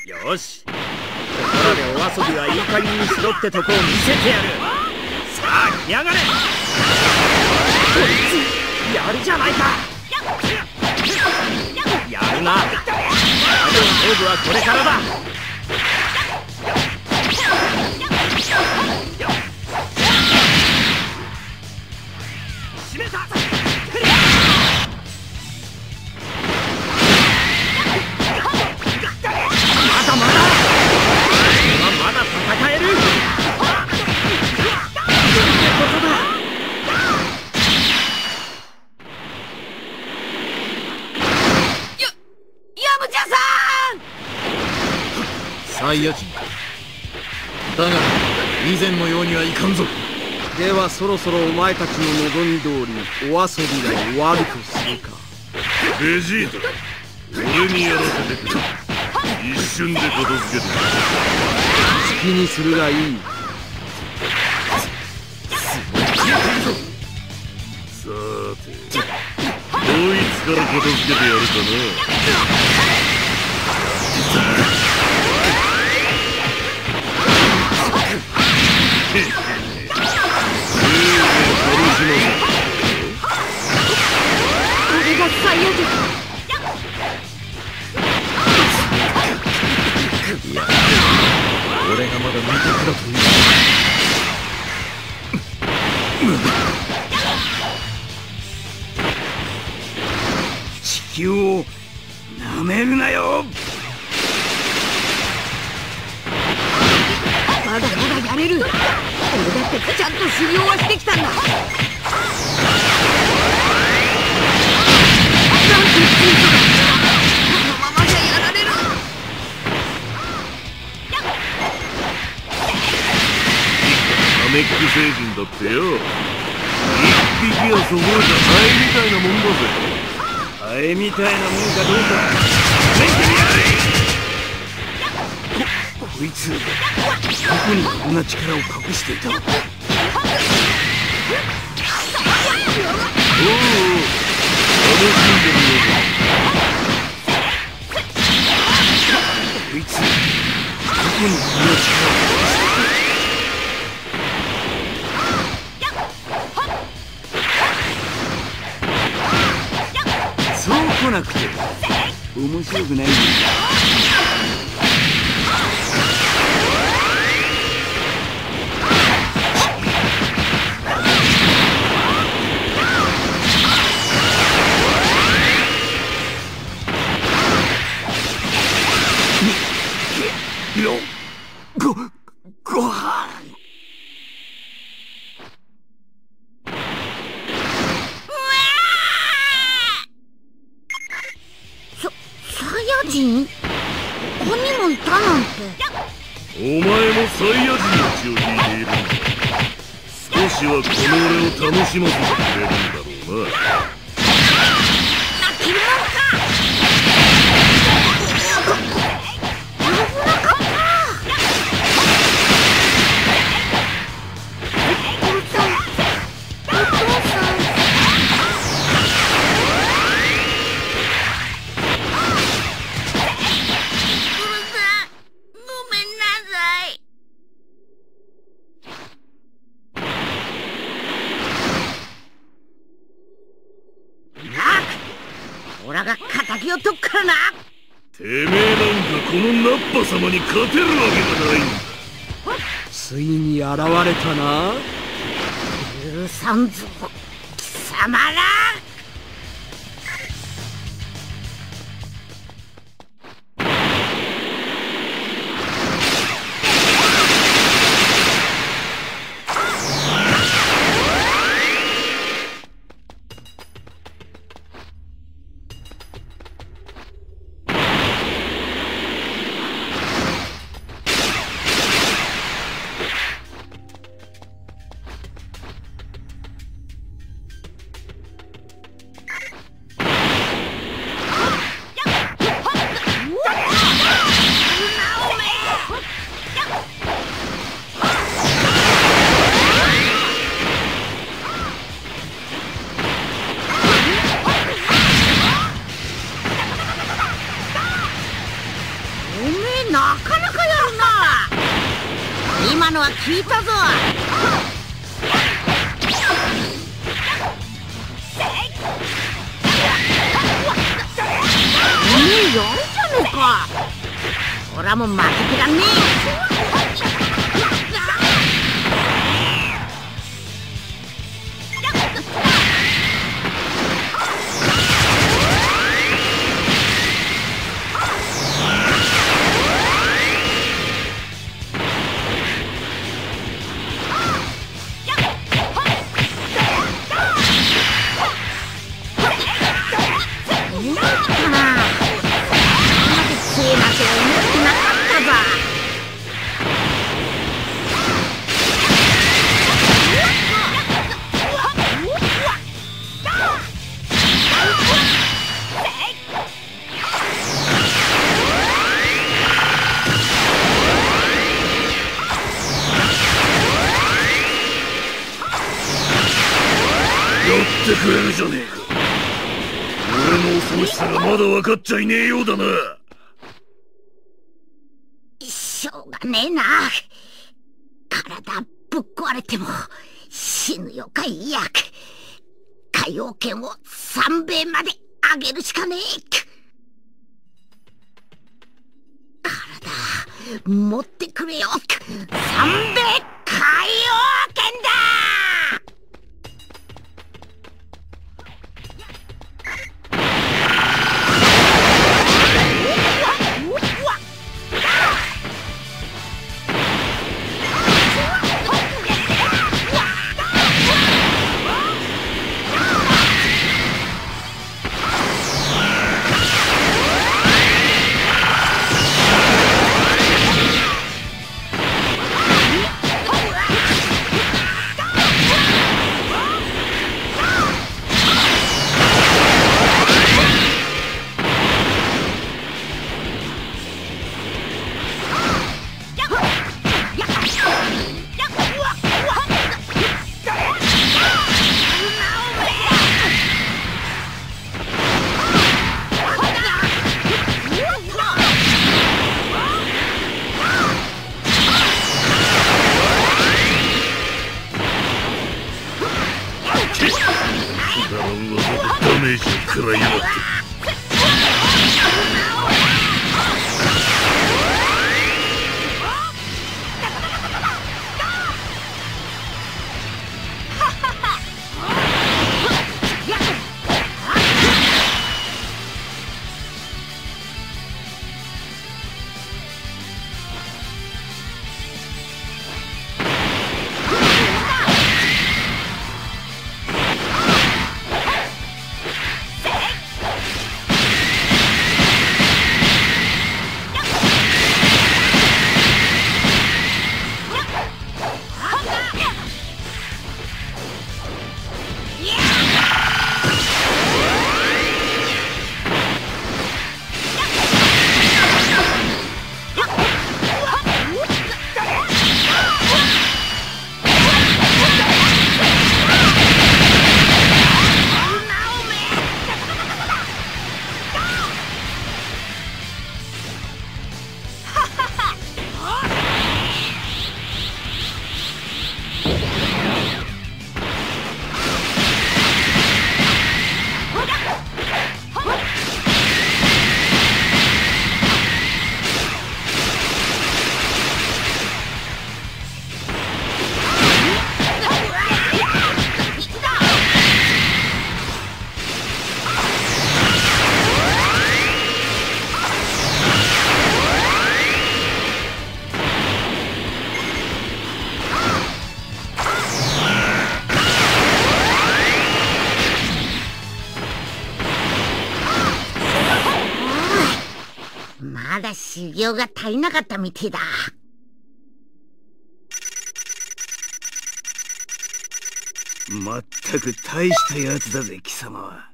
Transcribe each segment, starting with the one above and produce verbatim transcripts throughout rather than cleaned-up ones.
よし、ここらでお遊びはいい加減にしろってとこを見せてやる。さあ来やがれ。こいつやるじゃないか。やるな。勝負はこれからだ。締めた。 サイヤ人だが以前のようにはいかんぞ。 ではそろそろお前たちの望み通りお遊びが終わるとするか。 ベジータ、俺にやらせてくれ。一瞬で片付けてくれ。 好きにするがいい。 さーて、どいつから片付けてやるかな。これがサイヤ人。 いや、俺がまだ未熟だという。 地球をなめるなよ。 まだまだやれる。俺だってちゃんと修行はしてきたんだ。なんて言ってんだ。このままじゃやられる。 ナメック星人だってよ、一匹はそこらじゃハエみたいなもんだぜ。 ハエみたいなもんかどうか試してみやれ。ここいつどこにこんな力を隠していた。おお、楽しんでるよ。こいつどこにこんな力を隠していた。そう来なくて面白くないんだ。ご、ご飯。 サイヤ人？ここにもいたなんて。 お前もサイヤ人の血を引いているんだ。少しはこの俺を楽しませてくれるんだろうな。 泣けるもんか。オラが敵を取っからな。 てめえなんかこのナッパ様に勝てるわけがないんだ。 ついに現れたな。 許さんぞ貴様ら。 のは聞いたぞ。おめえやるじゃねえか。俺はもう負けてらんねってくれるじゃねえか。俺の恐ろしさがまだ分かっちゃいねえようだな。 しょうがねえな。体ぶっ壊れても死ぬよかいや。海洋圏を三米まで上げるしかねえ。体持ってくれよ。三米海洋圏だ。 ダメージを食らいやがって。まだ修行が足りなかったみてえだ。 まったく大したやつだぜ貴様は。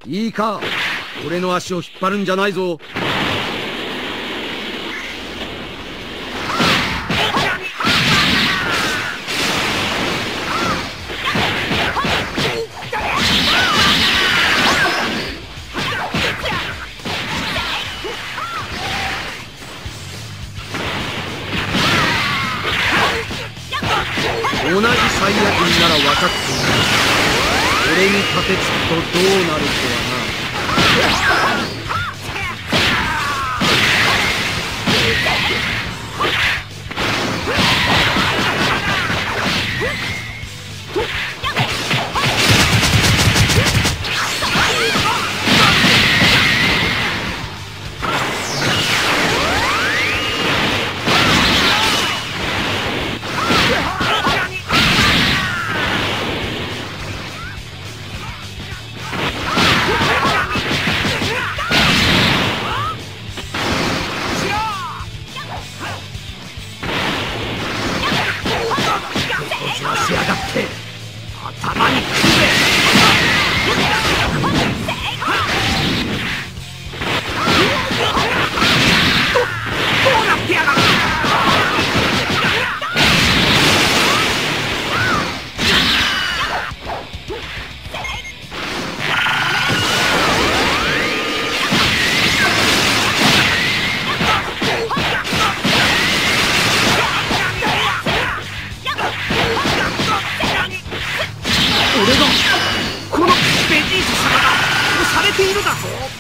いいか、俺の足を引っ張るんじゃないぞ。同じ最悪になら分かっている。俺に立てつくとどうなるとはな。しやがって頭にくれ。どどうなってやがる。俺がこのベジータ様が押されているだぞ。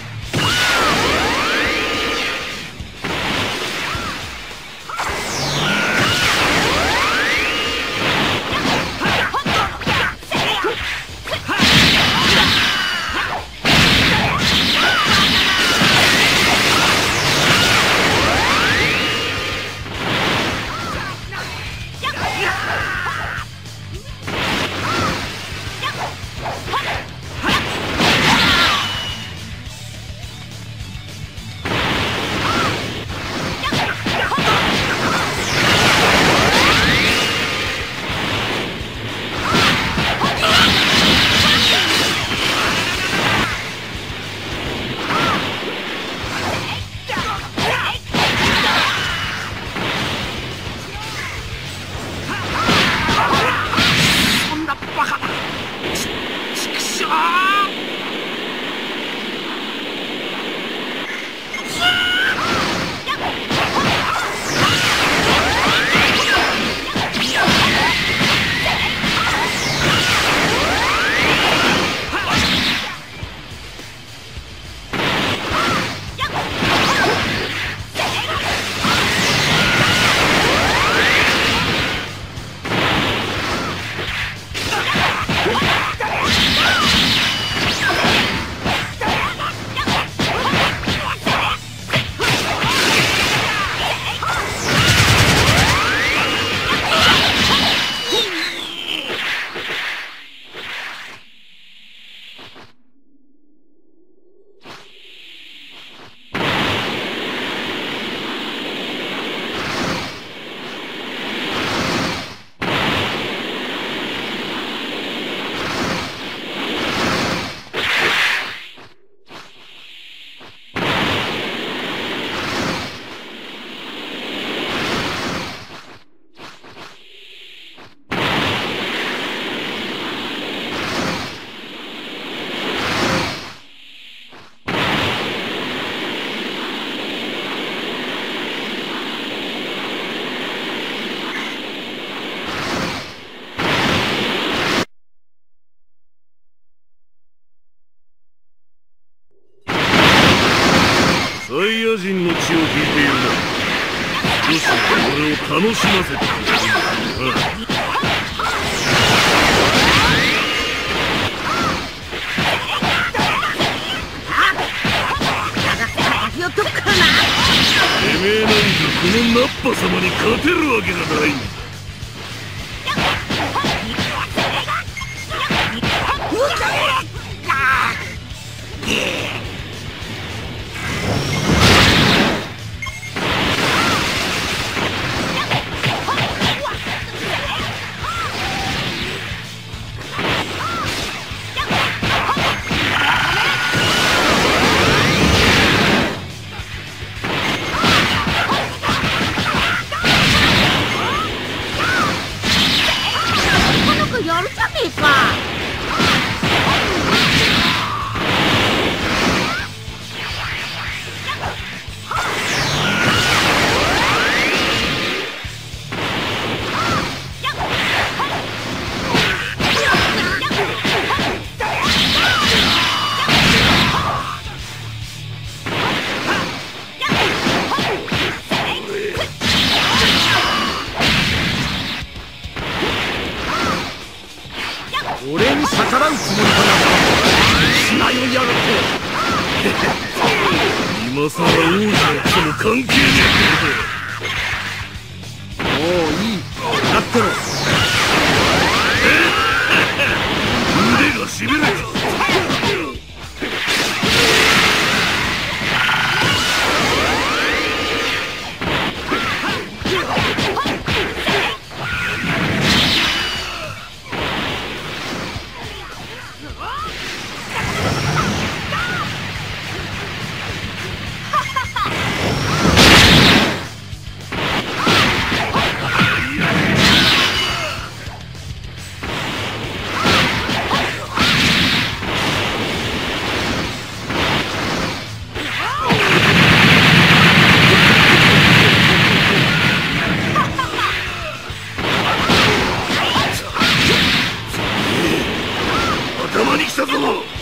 サイヤ人の血を引いているな。少し俺を楽しませてくれるんだな。てめえなんかこのナッパ様に勝てるわけがないんだ。 関係ねもういい、なってろ。 腕がしびれた。頭に来たぞ。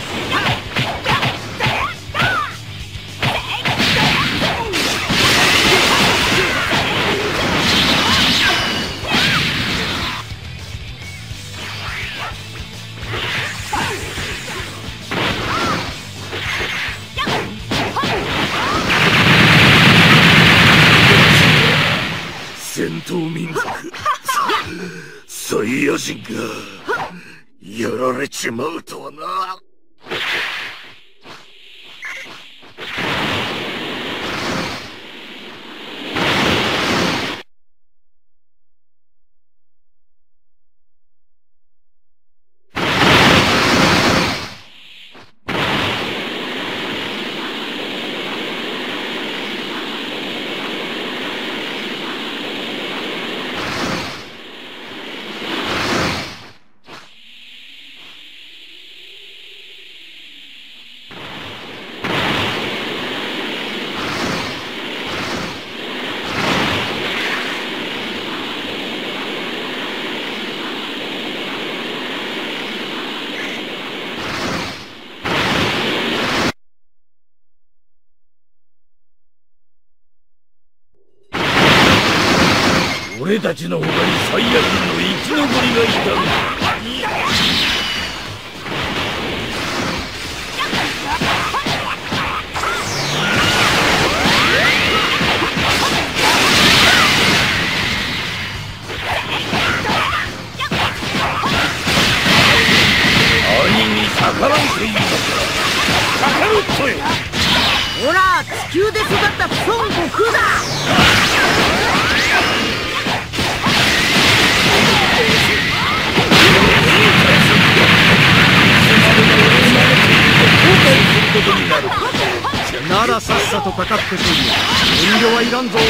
戦闘民族サイヤ人がやられちまうとはな。俺たちの他にサイヤ人の生き残りがいたんだ。兄に逆らうといいのか。逆らうとよ。 ほら、地球で育った孫悟空だ。 ならさっさとかかってこいよ。遠慮はいらんぞ。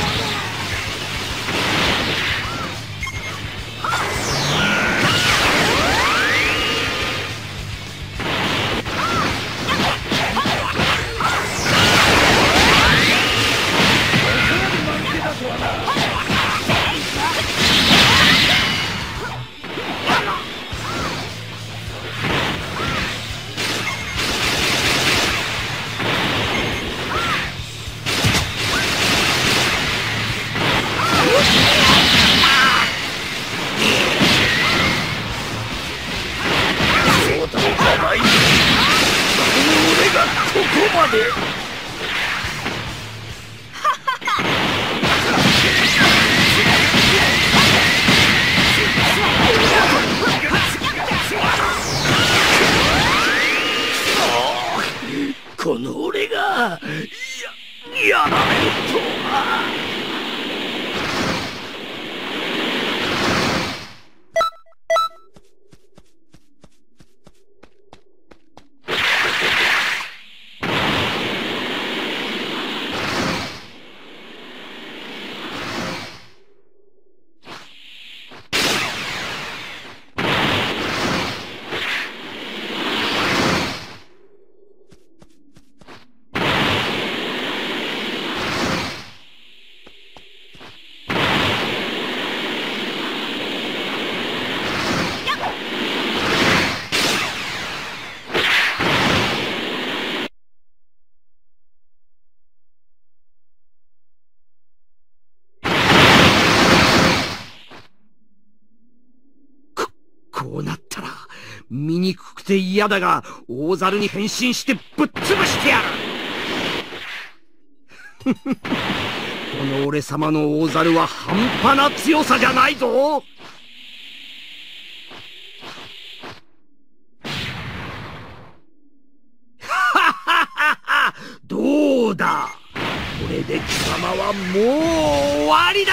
この俺がや、やられるとは。こうなったら醜くて嫌だが大猿に変身してぶっ潰してやる。 この俺様の大猿は半端な強さじゃないぞ。どうだ、これで貴様はもう終わりだ。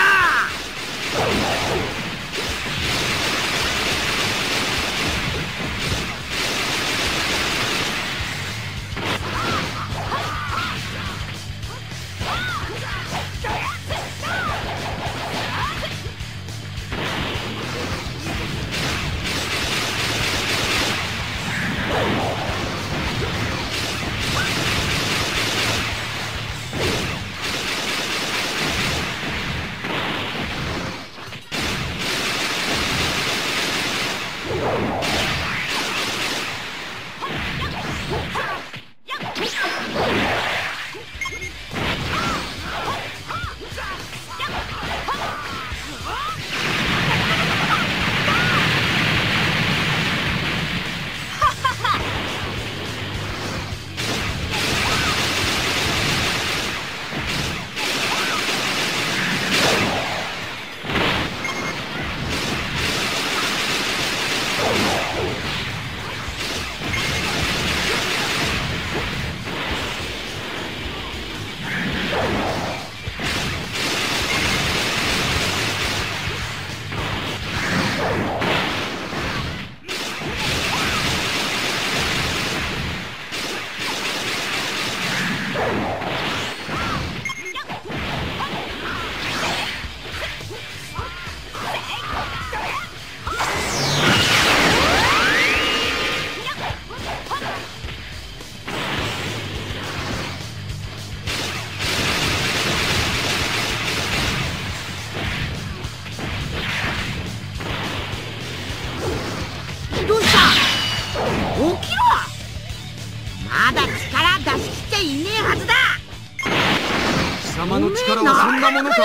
まだ力出しきっちゃいねえはずだ。 貴様の力はそんなものか。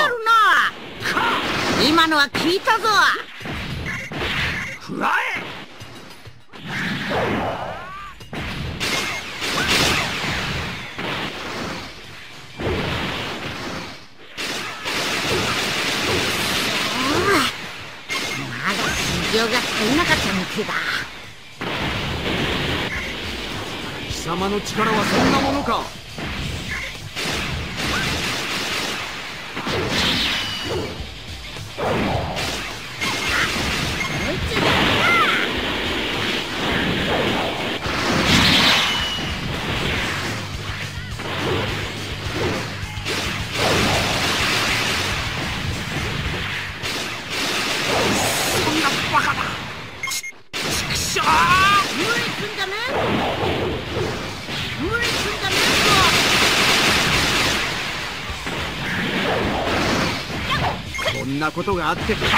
今のは聞いたぞ。 食らえ。 まだ修行が足りなかったみてえだ。 貴様の力はそんなものか。 そんなバカな。ちくしょう。 無理すんじゃねえ。無理すんじゃねえぞ。 こんなことがあってたまるか。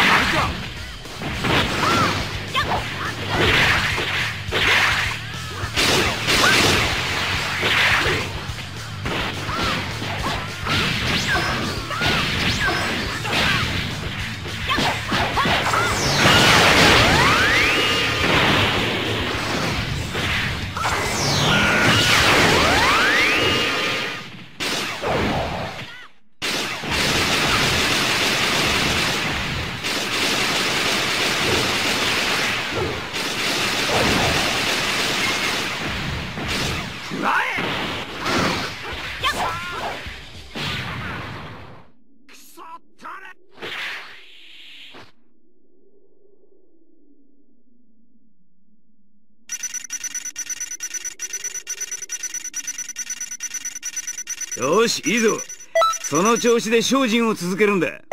よし、いいぞ。その調子で精進を続けるんだ。 よ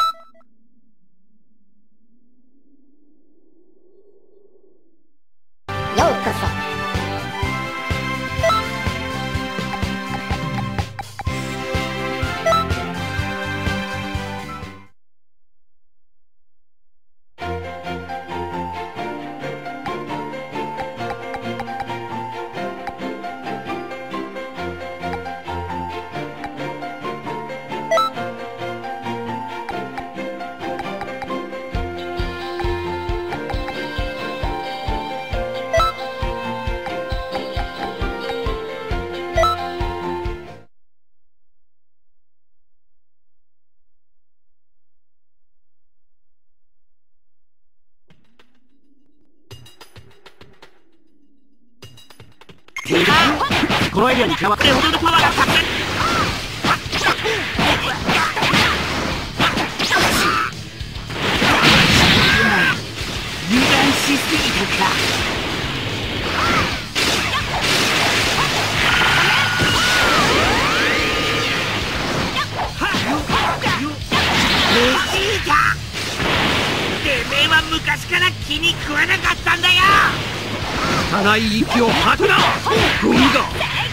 うこそ。 っている。このエリアに加わってほどのパワーが発生。油断しすぎたか。ベジータ、てめえは昔から気に食わなかったんだよ。汚い息を吐くな、ゴミが。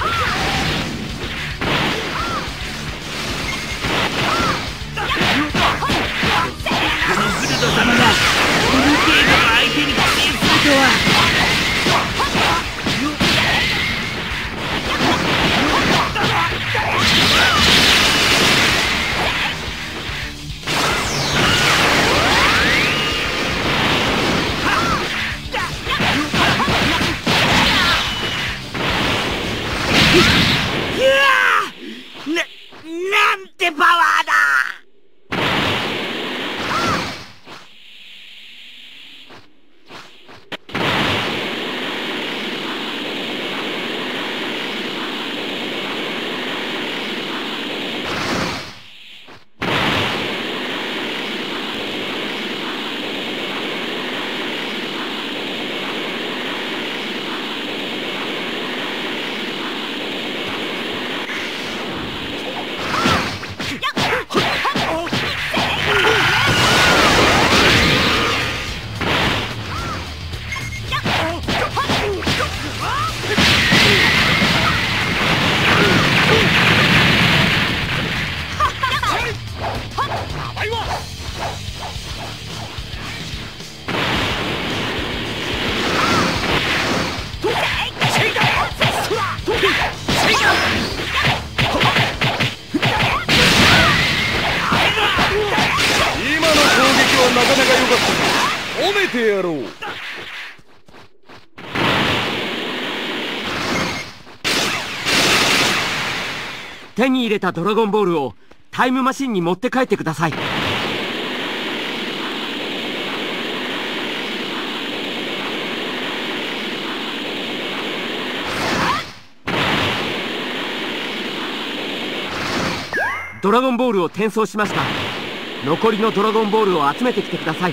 このグルド様がフルゲームの相手に苦戦するとは。なんてパワーだ。 なかなか良かった。褒めてやろう。 手に入れたドラゴンボールをタイムマシンに持って帰ってください。ドラゴンボールを転送しました。残りのドラゴンボールを集めてきてください。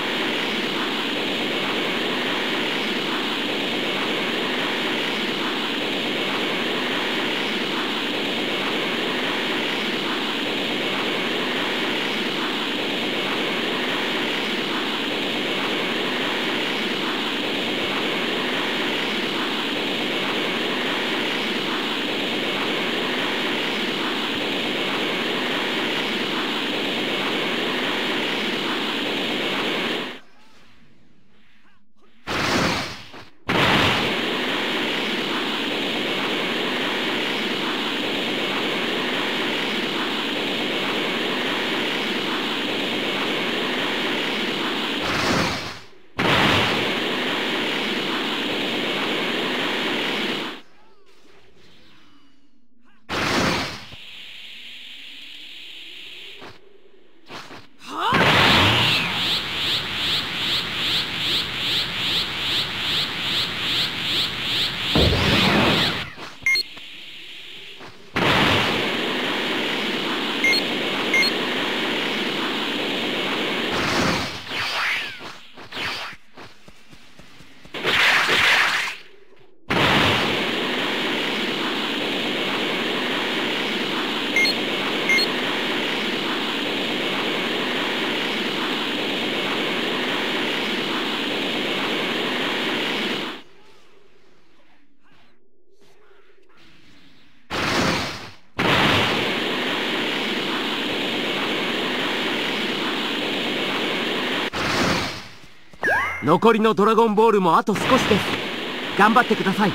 残りのドラゴンボールもあと少しです。頑張ってください。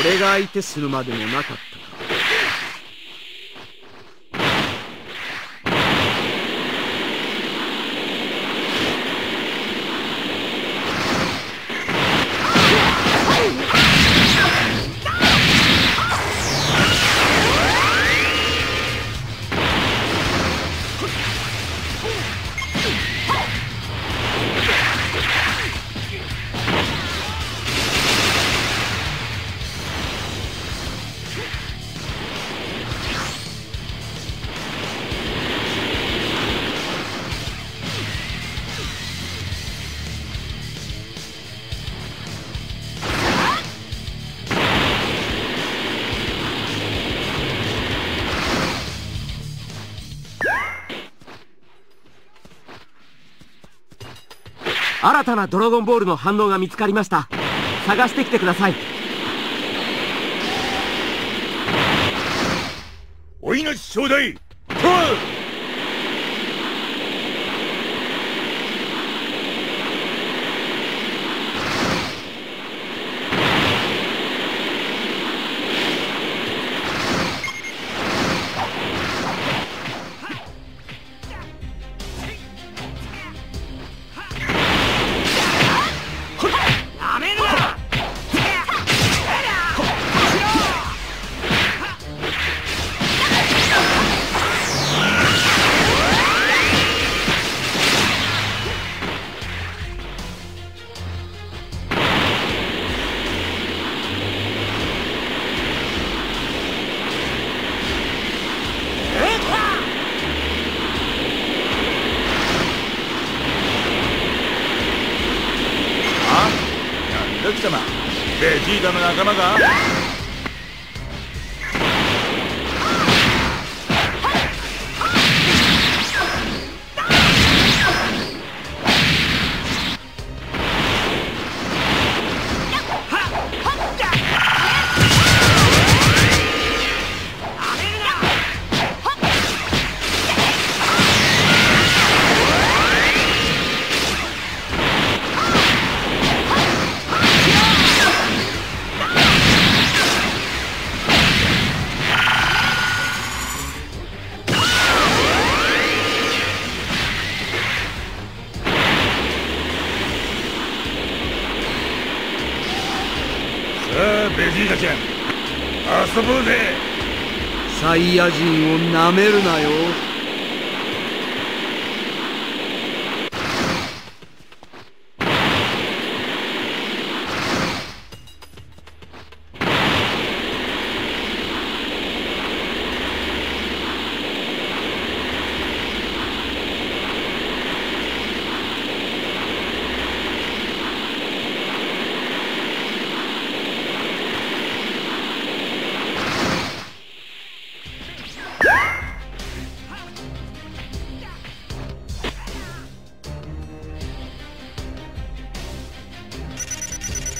俺が相手するまでもなかったか。新たなドラゴンボールの反応が見つかりました。探してきてください。 お命ちょうだい。 貴様、ベジータの仲間が？ベジータちゃん、遊ぼうぜ。 サイヤ人をなめるなよ。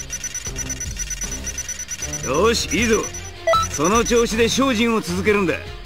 よし、いいぞ。その調子で精進を続けるんだ。